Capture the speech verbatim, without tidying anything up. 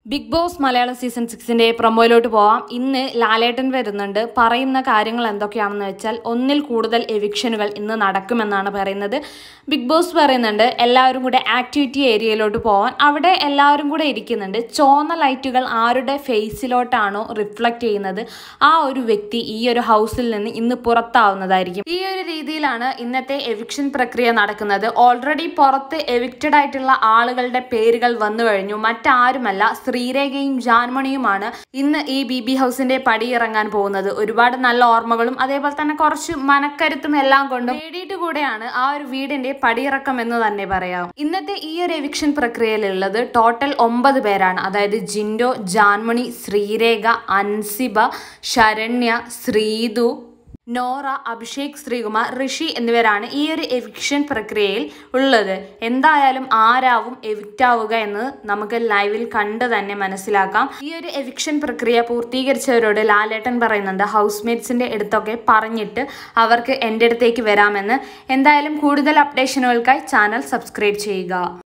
Big Boss Malayalam season സിക്സിന്റെ പ്രൊമോയിലോട്ട് പോവാം. ഇന്ന് ലാലേട്ടൻ വരുന്നുണ്ട്. പറയുന്ന കാര്യങ്ങൾ എന്തൊക്കെയാണെന്ന് വെച്ചാൽ ഒന്നിൽ കൂടുതൽ എവിക്ഷനുകൾ ഇന്ന് നടക്കുമെന്നാണ് പറയുന്നത്. ബിഗ് ബോസ് പറയുന്നുണ്ട് എല്ലാവരും കൂടെ ആക്ടിവിറ്റി ഏരിയയിലോട്ട് പോവാൻ. അവിടെ എല്ലാവരും കൂടെ ഇരിക്കുന്നുണ്ട്. ചുവന്ന ലൈറ്റുകൾ ആരുടെ ഫേസിലോട്ടാണോ റിഫ്ലക്റ്റ് ചെയ്യുന്നത് ആ ഒരു വ്യക്തി ഈ ഒരു ഹൗസിൽ നിന്ന് ഇന്ന് പുറത്താവുന്നതായിരിക്കും. ഈ ഒരു രീതിയിലാണ് ഇന്നത്തെ എവിക്ഷൻ പ്രക്രിയ നടക്കുന്നത്. ഓൾറെഡി പുറത്ത് എവിക്റ്റഡ് ആയിട്ടുള്ള ആളുകളുടെ പേരുകൾ വന്നു കഴിഞ്ഞു. മറ്റാരുമല്ല, ശ്രീരേഖയും ജാൻമണിയുമാണ് ഇന്ന് ഈ ബി ബി ഹൗസിന്റെ പടിയിറങ്ങാൻ പോകുന്നത്. ഒരുപാട് നല്ല ഓർമ്മകളും അതേപോലെ തന്നെ കുറച്ച് മനക്കരുത്തും എല്ലാം കൊണ്ടും നേടിയിട്ട് കൂടെയാണ് ആ ഒരു വീടിന്റെ പടിയിറക്കം എന്ന് തന്നെ പറയാം. ഇന്നത്തെ ഈ ഒരു എവിക്ഷൻ പ്രക്രിയയിലുള്ളത് ടോട്ടൽ ഒമ്പത് പേരാണ്. അതായത് ജിൻഡോ, ജാൻമണി, ശ്രീരേഖ, അൻസിബ, ശരണ്യ, ശ്രീതു, നോറ, അഭിഷേക് ശ്രീകുമാർ, ഋഷി എന്നിവരാണ് ഈ ഒരു എവിക്ഷൻ പ്രക്രിയയിൽ ഉള്ളത്. എന്തായാലും ആരാവും എവിക്റ്റ് ആവുക എന്ന് നമുക്ക് ലൈവിൽ കണ്ട് തന്നെ മനസ്സിലാക്കാം. ഈ ഒരു എവിക്ഷൻ പ്രക്രിയ പൂർത്തീകരിച്ചവരോട് ലാലേട്ടൻ പറയുന്നുണ്ട് ഹൗസ് മേറ്റ്സിന്റെ അടുത്തൊക്കെ പറഞ്ഞിട്ട് അവർക്ക് എൻ്റെ അടുത്തേക്ക് വരാമെന്ന്. എന്തായാലും കൂടുതൽ അപ്ഡേഷനുകൾക്കായി ചാനൽ സബ്സ്ക്രൈബ് ചെയ്യുക.